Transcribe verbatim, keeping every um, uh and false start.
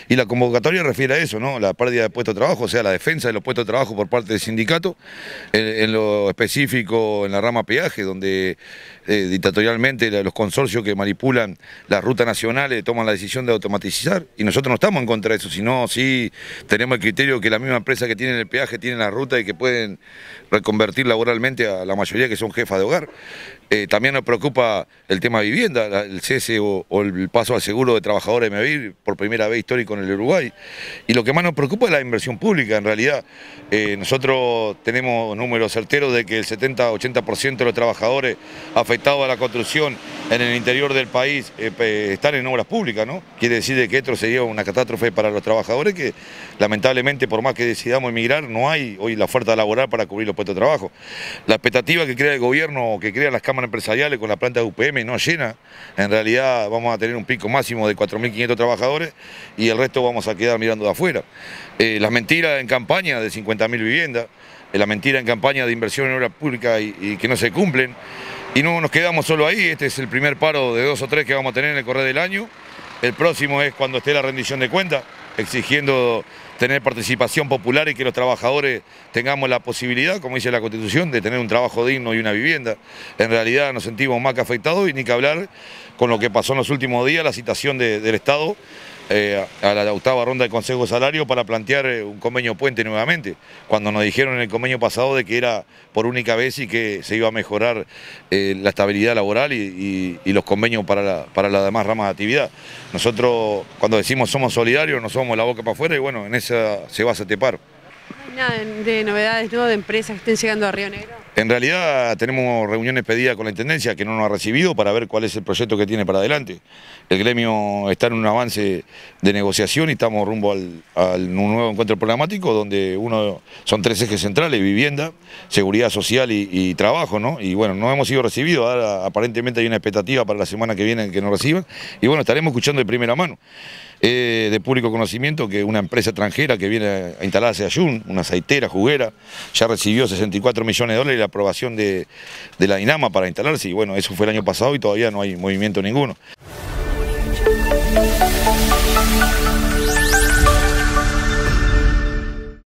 Y la convocatoria refiere a eso, ¿no? La pérdida de puestos de trabajo, o sea, la defensa de los puestos de trabajo por parte del sindicato, en, en lo específico en la rama peaje, donde eh, dictatorialmente los consorcios que manipulan las rutas nacionales toman la decisión de automatizar, y nosotros no estamos en contra de eso, sino sí tenemos el criterio que la misma empresa que tiene el peaje tiene la ruta y que pueden reconvertir laboralmente a la mayoría que son jefas de hogar. Eh, también nos preocupa el tema de vivienda, la, el cese o, o el paso al seguro de trabajadores de MEVIR por primera vez histórico en el Uruguay. Y lo que más nos preocupa es la inversión pública. En realidad, eh, nosotros tenemos números certeros de que el setenta a ochenta por ciento de los trabajadores afectados a la construcción en el interior del país eh, están en obras públicas, ¿no? Quiere decir de que esto sería una catástrofe para los trabajadores que, lamentablemente, por más que decidamos emigrar, no hay hoy la oferta laboral para cubrir los puestos de trabajo. La expectativa que crea el gobierno, que crean las cámaras empresariales con la planta de U P M no llena. En realidad vamos a tener un pico máximo de cuatro mil quinientos trabajadores y el resto vamos a quedar mirando de afuera. Eh, las mentiras en campaña de cincuenta mil viviendas, eh, la mentira en campaña de inversión en obra pública y, y que no se cumplen. Y no nos quedamos solo ahí, este es el primer paro de dos o tres que vamos a tener en el correr del año. El próximo es cuando esté la rendición de cuentas, exigiendo tener participación popular y que los trabajadores tengamos la posibilidad, como dice la Constitución, de tener un trabajo digno y una vivienda. En realidad nos sentimos más que afectados y ni que hablar con lo que pasó en los últimos días, la citación de, del Estado eh, a la octava ronda del Consejo de Salario para plantear un convenio puente nuevamente, cuando nos dijeron en el convenio pasado de que era por única vez y que se iba a mejorar eh, la estabilidad laboral y, y, y los convenios para, la, para las demás ramas de actividad. Nosotros cuando decimos somos solidarios no somos la boca para afuera y bueno, en esa se basa este paro. ¿No hay nada de novedades, ¿no?, de empresas que estén llegando a Río Negro? En realidad tenemos reuniones pedidas con la Intendencia que no nos ha recibido para ver cuál es el proyecto que tiene para adelante. El gremio está en un avance de negociación y estamos rumbo al, al un nuevo encuentro programático donde uno son tres ejes centrales: vivienda, seguridad social y, y trabajo, ¿no? Y bueno, no hemos sido recibidos, ahora aparentemente hay una expectativa para la semana que viene que nos reciban y bueno, estaremos escuchando de primera mano. Eh, de público conocimiento que una empresa extranjera que viene a instalarse a Ayun, una aceitera, juguera, ya recibió sesenta y cuatro millones de dólares y la aprobación de, de la INAMA para instalarse y bueno, eso fue el año pasado y todavía no hay movimiento ninguno.